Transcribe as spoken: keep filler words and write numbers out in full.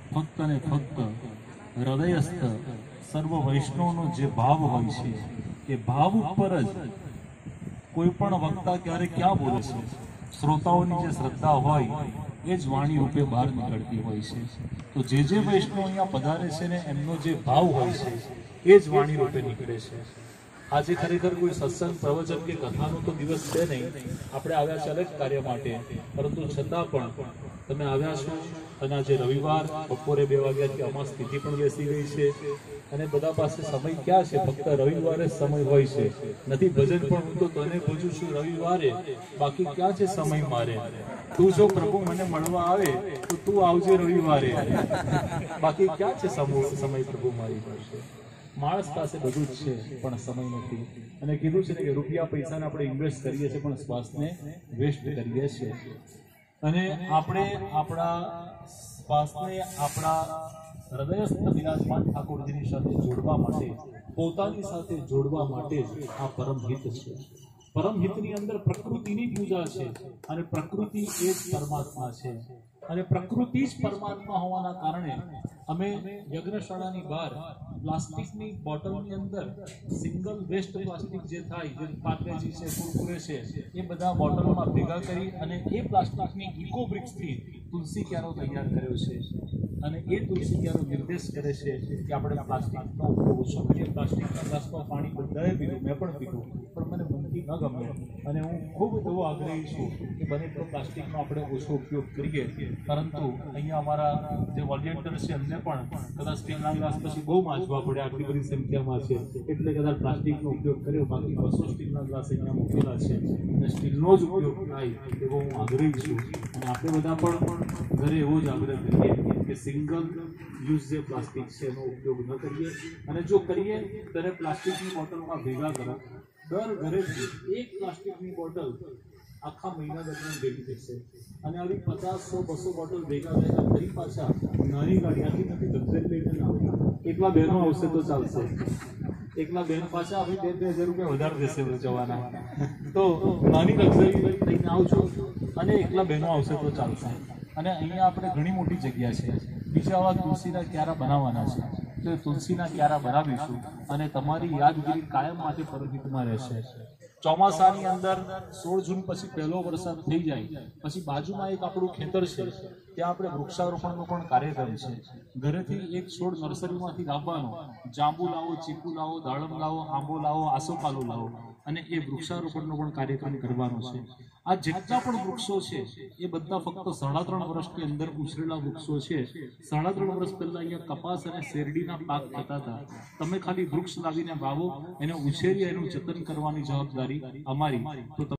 ફક્ત ને ફક્ત હૃદયસ્થ સર્વ વૈષ્ણવનો જે ભાવ હોય છે એ ભાવ ઉપર જ કોઈ પણ વક્તા ક્યારે ક્યાં બોલે છે, શ્રોતાઓની જે શ્રદ્ધા હોય એ જ વાણી રૂપે બહાર નીકળતી હોય છે. તો જે જે વૈષ્ણવ અહીંયા પધારે છે ને એમનો જે ભાવ હોય છે એ જ વાણી રૂપે નીકળે છે. આજે ખરેખર કોઈ સત્સંગ પ્રવચન કે કથાનો તો દિવસ છે નહીં, આપણે આવ્યા છે અલગ કાર્ય માટે, પરંતુ છતાં પણ તમે આવ્યા છો. અને આજે રવિવાર બપોરે બે વાગ્યાથી અમાસ તિથિ પણ બેસી ગઈ છે અને બધા પાસે સમય ક્યાં છે? ફક્ત રવિવારે જ સમય હોય છે. નથી ભજન પણ હું તો તને ભજું છું રવિવારે, બાકી ક્યાં છે સમય મારે? તું જો પ્રભુ મને મળવા આવે તો તું આવજે રવિવારે, બાકી ક્યાં છે સમય પ્રભુ મારી પાસે? માણસ પાસે બધું જ છે પણ સમય નથી. અને કીધું છે ને કે રૂપિયા પૈસાને આપણે ઇન્વેસ્ટ કરીએ છીએ પણ શ્વાસને વેસ્ટ કરીએ છીએ. અને આપણે આપણા શ્વાસને આપણા હૃદયસ્થ બિરાજમાન ઠાકોરજીની સાથે જોડવા માટે, પોતાની સાથે જોડવા માટે જ આ પરમહિત છે. પરમહિતની અંદર પ્રકૃતિની પૂજા છે અને પ્રકૃતિ એ જ પરમાત્મા છે. અને પ્રકૃતિ જ પરમાત્મા હોવાના કારણે અમે યજ્ઞશાળાની બહાર પ્લાસ્ટિકની બોટલની અંદર સિંગલ વેસ્ટ પ્લાસ્ટિક જે થાય, જે પાર્લેજી છે, કુરકુરે છે, એ બધા બોટલમાં ભેગા કરી અને એ પ્લાસ્ટિકની ઇકો બ્રિક્સથી તુલસી ક્યારો તૈયાર કર્યો છે. અને એ તુલસી ક્યારો નિર્દેશ કરે છે કે આપણે પ્લાસ્ટિકનો ઉપયોગ ઓછો કરીએ. પ્લાસ્ટિકના ગ્લાસમાં પાણી બધાએ પીધું, મેં પણ પીધું, પણ મને મનથી ન ગમે. અને હું ખૂબ એવો આગ્રહી છું કે બને તો પ્લાસ્ટિકનો આપણે ઓછો ઉપયોગ કરીએ. પરંતુ અહીંયા અમારા જે વોલેન્ટિયર છે એમને પણ કદાચ સ્ટીલના ગ્લાસ પછી બહુ માંજવા પડે, આટલી બધી સંખ્યામાં છે એટલે કદાચ પ્લાસ્ટિકનો ઉપયોગ કર્યો. બાકી બસો સ્ટીલના ગ્લાસ અહીંયા મૂકેલા છે અને સ્ટીલનો જ ઉપયોગ થાય એવો હું આગ્રહી છું. અને આપણે બધા પણ ઘરે એવો જ આગ્રહ કરીએ કે સિંગલ યુઝ જે પ્લાસ્ટિક છે એનો ઉપયોગ ન કરીએ. અને જો કરીએ ત્યારે પ્લાસ્ટિકની બોટલમાં ભેગા કરો. દર ઘરેથી એક પ્લાસ્ટિકની બોટલ આખા મહિના દરમિયાન ભેગી થશે. અને આવી પચાસ સો બસો બોટલ ભેગા થયા ફરી પાછા નાની ગાડી આટલી નથી ધંધે લઈને આવે. એકલા બહેનો આવશે તો ચાલશે, એકલા બહેન પાછા હવે બે બે હજાર રૂપિયા વધારે દેશે જવાના. તો નાની લક્ઝરી લઈને આવજો અને એકલા બહેનો આવશે તો ચાલશે. અને અહીંયા આપણે ઘણી મોટી જગ્યા છે, બીજા આવા તુલસીના ક્યારા બનાવવાના છે. તો તુલસીના ક્યારા બનાવીશું અને તમારી યાદગીરી કાયમ માટે પરહિતમાં રહેશે. ચોમાસાની અંદર સોળ જૂન પછી પહેલો વરસાદ થઈ જાય પછી બાજુમાં એક આપણું ખેતર છે, ત્યાં આપણે વૃક્ષારોપણનો પણ કાર્યક્રમ છે. ઘરેથી એક છોડ નર્સરીમાંથી લાવવાનો, જાંબુ લાવો, ચીકુ લાવો, દાડમ લાવો, આંબો લાવો, આસોપાલો લાવો અને એ વૃક્ષારોપણનો પણ કાર્યક્રમ કરવાનો છે. આ જેટલા પણ વૃક્ષો છે એ બધા ફક્ત સાડા ત્રણ વર્ષની અંદર ઉછરેલા વૃક્ષો છે. સાડા ત્રણ વર્ષ પહેલા અહીંયા કપાસ અને શેરડીના પાક થતા હતા. તમે ખાલી વૃક્ષ લાવીને વાવો, એને ઉછેરી એનું જતન કરવાની જવાબદારી અમારી. તો